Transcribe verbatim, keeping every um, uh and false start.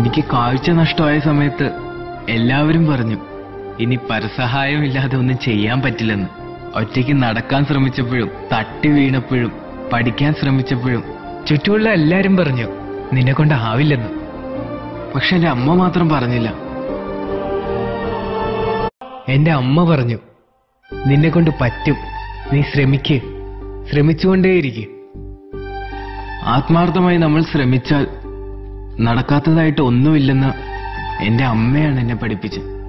എനിക്ക് കാഴ്ച നഷ്ടമായ സമയത്ത് എല്ലാവരും പറഞ്ഞു ഇനി പരസഹായം ഇല്ലാതെ ഒന്നും ചെയ്യാൻ പറ്റില്ലെന്ന്. ഒറ്റയ്ക്ക് നടക്കാൻ ശ്രമിച്ചപ്പോഴും തട്ടി വീണപ്പോഴും പഠിക്കാൻ ശ്രമിച്ചപ്പോഴും ചുറ്റുമുള്ള എല്ലാരും പറഞ്ഞു നിന്നെ കൊണ്ടാവില്ലെന്ന്. പക്ഷെ എന്റെ അമ്മ മാത്രം പറഞ്ഞില്ല. എന്റെ അമ്മ പറഞ്ഞു നിന്നെ കൊണ്ട് പറ്റും, നീ ശ്രമിക്ക്, ശ്രമിച്ചുകൊണ്ടേയിരിക്കും. ആത്മാർത്ഥമായി നമ്മൾ ശ്രമിച്ചാൽ നടക്കാത്തതായിട്ട് ഒന്നുമില്ലെന്ന് എന്റെ അമ്മയാണ് എന്നെ പഠിപ്പിച്ചത്.